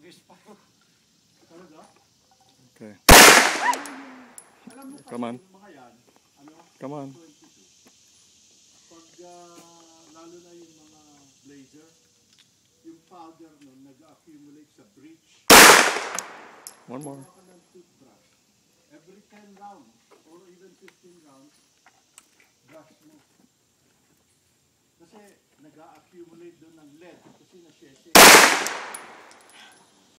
Nag-expire. Talaga? Okay. Alam mo kasi Come on. yung mga yan, ano? Come on. 22. Pag lalo na yung mga blazer, yung powder nun nag-accumulate sa breech. One more. Ka ng toothbrush. Every 10 rounds or even 15 rounds, brush mo. Kasi nag-accumulate doon ng lead kasi na-shese.